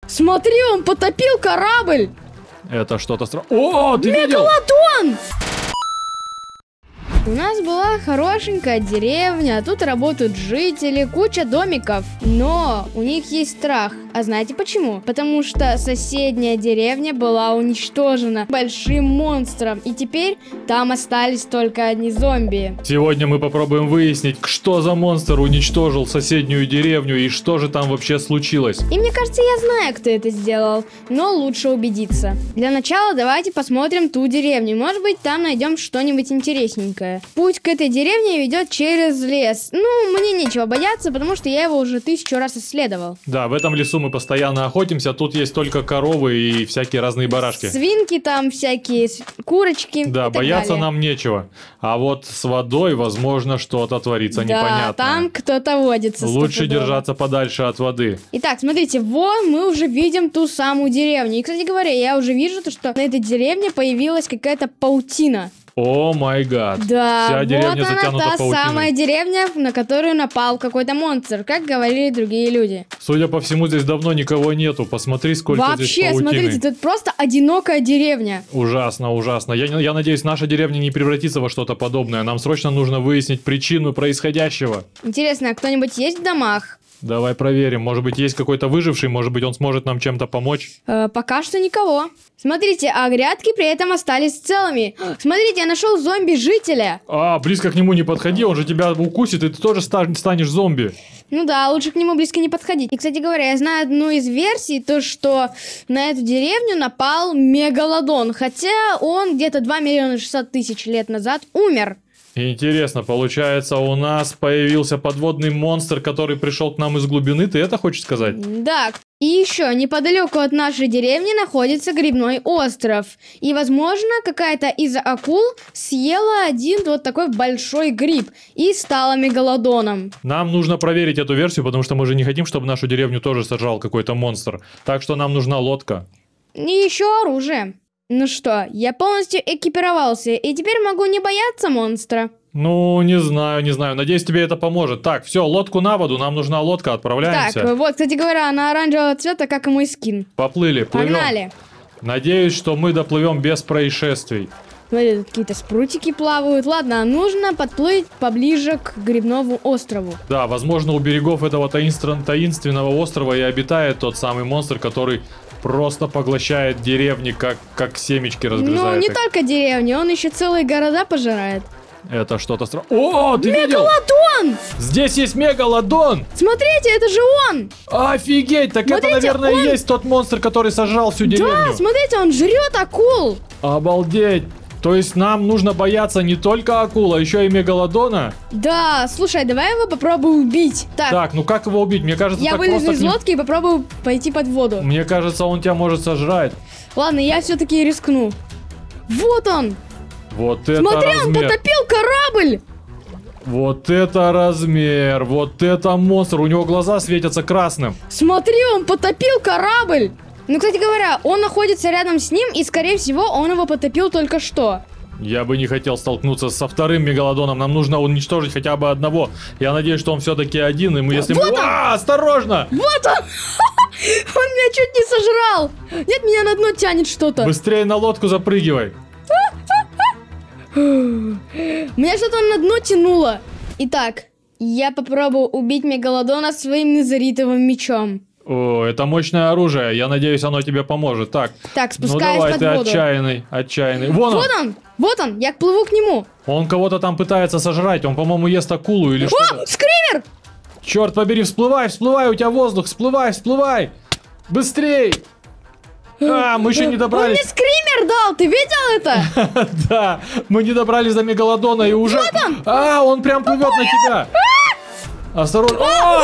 Смотри, он потопил корабль! Это что-то О, ты видел? Мегалодон! У нас была хорошенькая деревня, тут работают жители, куча домиков, но у них есть страх. А знаете почему? Потому что соседняя деревня была уничтожена большим монстром, и теперь там остались только одни зомби. Сегодня мы попробуем выяснить, что за монстр уничтожил соседнюю деревню и что же там вообще случилось. И мне кажется, я знаю, кто это сделал, но лучше убедиться. Для начала давайте посмотрим ту деревню, может быть там найдем что-нибудь интересненькое. Путь к этой деревне ведет через лес. Ну, мне нечего бояться, потому что я его уже 1000 раз исследовал. Да, в этом лесу мы постоянно охотимся, тут есть только коровы и всякие разные барашки. Свинки там всякие, курочки. Да, бояться нам нечего. А вот с водой, возможно, что-то творится непонятное. Да, там кто-то водится. Лучше держаться подальше от воды. Итак, смотрите, вот мы уже видим ту самую деревню. И, кстати говоря, я уже вижу, что на этой деревне появилась какая-то паутина. О май гад. Да, вся деревня вот она затянута та паутиной. самая деревня, на которую напал какой-то монстр, как говорили другие люди. Судя по всему, здесь давно никого нету. Посмотри, сколько здесь Вообще, паутины. смотрите, тут просто одинокая деревня. Ужасно, ужасно. Я надеюсь, наша деревня не превратится во что-то подобное. Нам срочно нужно выяснить причину происходящего. Интересно, а кто-нибудь есть в домах? Давай проверим. Может быть, есть какой-то выживший, может быть, он сможет нам чем-то помочь. Пока что никого. Смотрите, а грядки при этом остались целыми. Смотрите, я нашел зомби-жителя. Близко к нему не подходи, он же тебя укусит, и ты тоже станешь зомби. Ну да, лучше к нему близко не подходить. И, кстати говоря, я знаю одну из версий, то что на эту деревню напал мегалодон. Хотя он где-то 2 600 000 лет назад умер. Интересно, получается, у нас появился подводный монстр, который пришел к нам из глубины, ты это хочешь сказать? Да, и еще неподалеку от нашей деревни находится грибной остров. И, возможно, какая-то из акул съела один вот такой большой гриб и стала мегалодоном. Нам нужно проверить эту версию, потому что мы же не хотим, чтобы нашу деревню тоже сожрал какой-то монстр. Так что нам нужна лодка. И еще оружие. Ну что, я полностью экипировался, и теперь могу не бояться монстра. Ну, не знаю. Надеюсь, тебе это поможет. Так, все, лодку на воду, нам нужна лодка, отправляемся. Так, вот, кстати говоря, она оранжевого цвета, как и мой скин. Поплыли, плывем. Погнали. Надеюсь, что мы доплывем без происшествий. Смотри, тут какие-то спрутики плавают. Ладно, нужно подплыть поближе к грибному острову. Да, возможно, у берегов этого таинственного острова и обитает тот самый монстр, который просто поглощает деревни, как семечки разгрызает. Ну, не только деревни, он еще целые города пожирает. Это что-то О, ты видел? Мегалодон! Здесь есть мегалодон! Смотрите, это же он! Офигеть, так Смотрите, это, наверное, и есть тот монстр, который сожрал всю деревню. Да, смотрите, он жрет акул! Обалдеть! То есть нам нужно бояться не только акул, а еще и мегалодона? Да, слушай, давай его попробуем убить. Так, ну как его убить? Мне кажется, я так вылезу просто из лодки и попробую пойти под воду. Мне кажется, он тебя может сожрать. Ладно, я все-таки рискну. Вот он! Вот это Смотри, размер. он потопил корабль! Вот это размер, вот это монстр, у него глаза светятся красным. Смотри, он потопил корабль! Ну, кстати говоря, он находится рядом с ним, и, скорее всего, он его потопил только что. Я бы не хотел столкнуться со вторым мегалодоном, нам нужно уничтожить хотя бы одного. Я надеюсь, что он все-таки один, и мы если... Вот он! Осторожно! Вот он! Он меня чуть не сожрал! Нет, меня на дно тянет что-то. Быстрее на лодку запрыгивай. Меня что-то на дно тянуло. Итак, я попробую убить мегалодона своим незаритовым мечом. О, это мощное оружие, я надеюсь, оно тебе поможет. Так, спускаюсь ну давай, под ты воду. отчаянный. Вот он, я плыву к нему. Он кого-то там пытается сожрать, он, по-моему, ест акулу или что-то. О, скример! Черт побери, всплывай, у тебя воздух, всплывай. Быстрей! Мы еще не Он добрались. мне скример дал, ты видел это? Да, мы не добрались до мегалодона и уже... Вот он! Он прям плывет на тебя. Осторожно.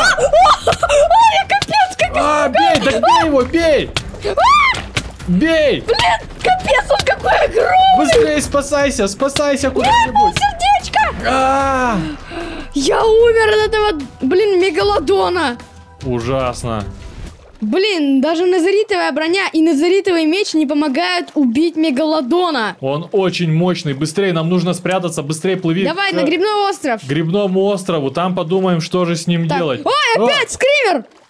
Бей, так бей его, бей! Бей! Блин, капец, он какой огромный! Быстрее спасайся куда-нибудь! Сердечко! Я умер от этого, мегалодона! Ужасно. Блин, даже назаритовая броня и назаритовый меч не помогают убить мегалодона. Он очень мощный. Быстрее, нам нужно спрятаться, быстрее плыви. Давай на грибной остров. Грибному острову, там подумаем, что же с ним делать. Ой, опять скример!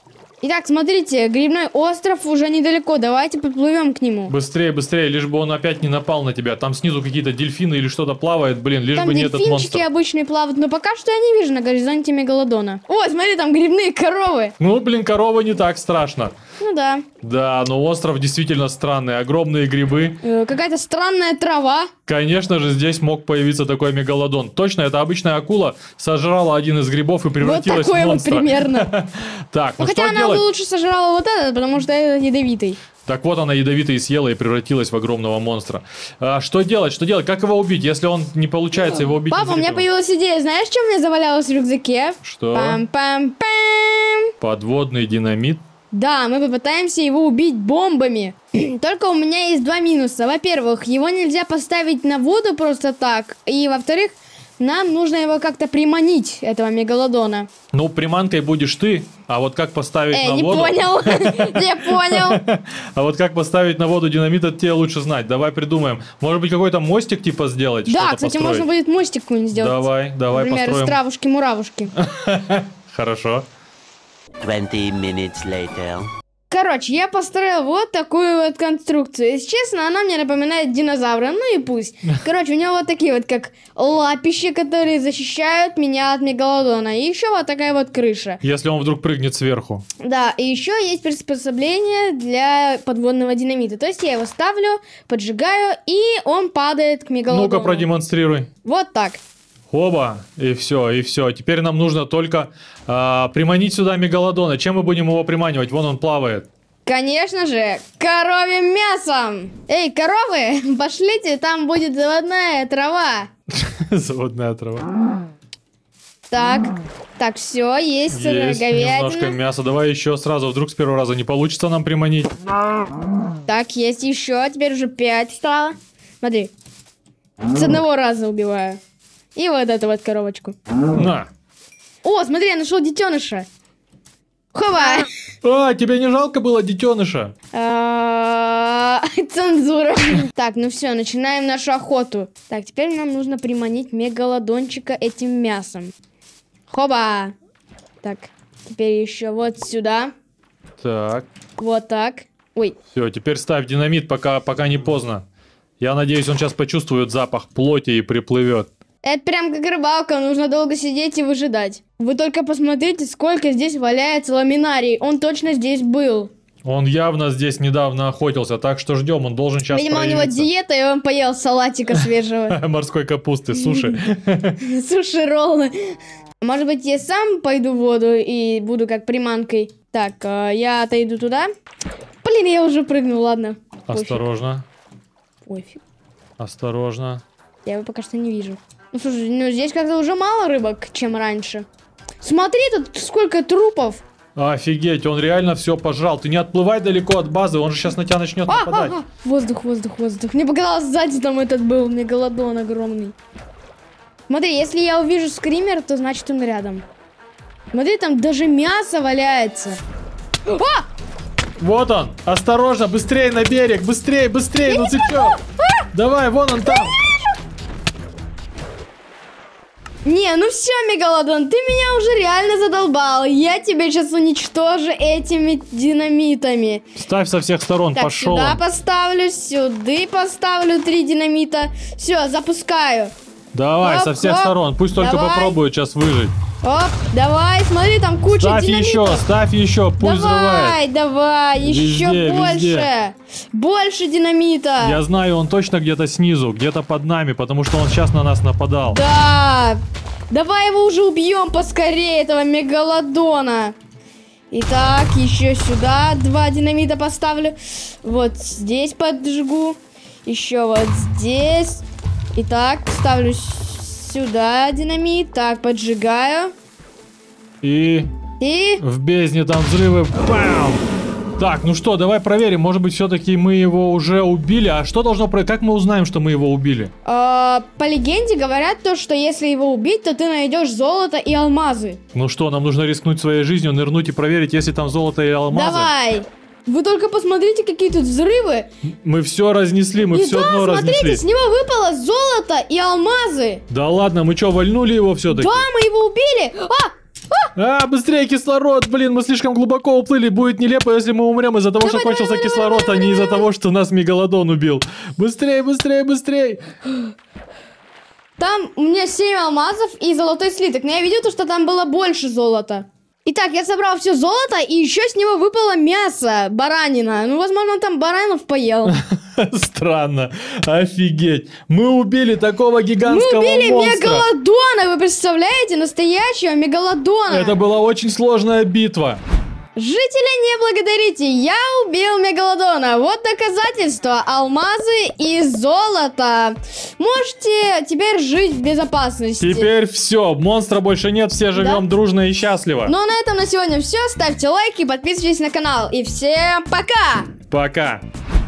Итак, смотрите, грибной остров уже недалеко. Давайте подплывем к нему. Быстрее, быстрее, лишь бы он опять не напал на тебя. Там снизу какие-то дельфины или что-то плавает, блин, лишь Там бы не этот дельфинчики монстр. обычные плавают, но пока что я не вижу на горизонте мегалодона. О, смотри, там грибные коровы. Ну, блин, корова не так страшно. Ну да. Да, но остров действительно странный. Огромные грибы. Какая-то странная трава. Конечно же, здесь мог появиться такой мегалодон. Точно, это обычная акула сожрала один из грибов и превратилась вот такой в монстра. вот примерно. Так, ну Хотя что она делать? бы лучше сожрала вот этот, потому что это ядовитый. Так вот, она ядовитый съела и превратилась в огромного монстра. Что делать? Что делать? Как его убить, если он не получается его убить? Папа, у меня незримо? появилась идея. Знаешь, что у меня завалялось в рюкзаке? Что? Пам-пам-пам. Подводный динамит? Да, мы попытаемся его убить бомбами. Только у меня есть два минуса. Во-первых, его нельзя поставить на воду просто так. И во-вторых, нам нужно его как-то приманить, этого мегалодона. Ну, приманкой будешь ты, а вот как поставить на не воду... понял. Не понял. А вот как поставить на воду динамит, это тебе лучше знать. Давай придумаем. Может быть, какой-то мостик типа сделать? Да, что-то кстати, построить? можно будет мостик какой-нибудь сделать. Давай Например, из построим. травушки-муравушки. Хорошо. 20 minutes later. Короче, я построил вот такую вот конструкцию. Если честно, она мне напоминает динозавра. Ну и пусть. Короче, у него вот такие вот как лапищи, которые защищают меня от мегалодона. И еще вот такая вот крыша. Если он вдруг прыгнет сверху. Да, и еще есть приспособление для подводного динамита. То есть я его ставлю, поджигаю, и он падает к мегалодону. Ну-ка, продемонстрируй. Вот так. Оба, и все, и все. Теперь нам нужно только приманить сюда мегалодона. Чем мы будем его приманивать? Вон он плавает. Конечно же, коровьим мясом. Эй, коровы, пошлите, там будет заводная трава. Заводная трава. Так, все, есть, Есть немножко говядина. мяса. Давай еще сразу. Вдруг с первого раза не получится нам приманить. Так, есть еще, теперь уже 5 стало. Смотри, с одного раза убиваю. И вот эту вот коровочку. На. О, смотри, я нашел детеныша. Хова! Тебе не жалко было детеныша? Цензура. Так, ну все, начинаем нашу охоту. Так, теперь нам нужно приманить мегалодончика этим мясом. Хоба! Так, теперь еще вот сюда. Так. Вот так. Ой, Все, теперь ставь динамит, пока не поздно. Я надеюсь, он сейчас почувствует запах плоти и приплывет. это прям как рыбалка, нужно долго сидеть и выжидать. Вы только посмотрите, сколько здесь валяется ламинарий. Он точно здесь был. Он явно здесь недавно охотился, так что ждем, он должен сейчас Видимо, у него проявиться. диета, и он поел салатика свежего. Морской капусты, суши. Суши-роллы. Может быть, я сам пойду в воду и буду как приманкой. Так, я отойду туда. Блин, я уже прыгнул, ладно. Осторожно, Пофиг. осторожно. Я его пока что не вижу. Ну, слушай, ну здесь как-то уже мало рыбок, чем раньше. Смотри, тут сколько трупов. Офигеть, он реально все пожрал. Ты не отплывай далеко от базы, он же сейчас на тебя начнет нападать. Воздух, воздух, воздух. Мне показалось, сзади там этот был мегалодон огромный. Смотри, если я увижу скример, то значит он рядом. Смотри, там даже мясо валяется. А! Вот он, осторожно, быстрее на берег, быстрее, быстрее, ну ты чё? Давай, вон он там. Не, ну все, мегалодон, ты меня уже реально задолбал. Я тебя сейчас уничтожу этими динамитами. Ставь со всех сторон, Так, пошел. сюда поставлю, сюда поставлю 3 динамита. Все, запускаю. Давай, Оп, со всех оп, сторон, пусть только давай. попробует сейчас выжить. Оп, давай, смотри, там куча Ставь динамитов. ставь еще, пусть взрывает. Давай, еще Везде, больше. везде. Больше динамита. Я знаю, он точно где-то снизу, где-то под нами, потому что он сейчас на нас нападал. Да. Давай его уже убьем поскорее, этого мегалодона. Итак, еще сюда 2 динамита поставлю. Вот здесь поджигу. Еще вот здесь. Итак, ставлю сюда динамит. Так, поджигаю. И в бездне там взрывы. Бам! Так, ну что, давай проверим. Может быть, все-таки мы его уже убили. А что должно произойти? Как мы узнаем, что мы его убили? По легенде говорят то, что если его убить, то ты найдешь золото и алмазы. Ну что, нам нужно рискнуть своей жизнью, нырнуть и проверить, есть ли там золото и алмазы. Давай! Вы только посмотрите, какие тут взрывы. Мы все разнесли, мы И все да, дно смотрите, разнесли. с него выпало золото и алмазы. Да ладно, мы что, вальнули его все-таки? Да, мы его убили. Быстрее кислород, блин, мы слишком глубоко уплыли. Будет нелепо, если мы умрем из-за того, что кончился кислород, а не из-за того, что нас мегалодон убил. Быстрее, быстрее, быстрее. Там у меня 7 алмазов и золотой слиток, но я видел, что там было больше золота. Итак, я собрал все золото, и еще с него выпало мясо, баранина. Ну, возможно, он там баранов поел. Странно, офигеть. Мы убили такого гигантского монстра. Мы убили мегалодона, вы представляете? Настоящего мегалодона. Это была очень сложная битва. Жители, не благодарите, я убил мегалодона. Вот доказательства, алмазы и золото. Можете теперь жить в безопасности. Теперь все, монстра больше нет, все живем дружно и счастливо. Ну а на этом на сегодня все. Ставьте лайки, подписывайтесь на канал. И всем пока! Пока.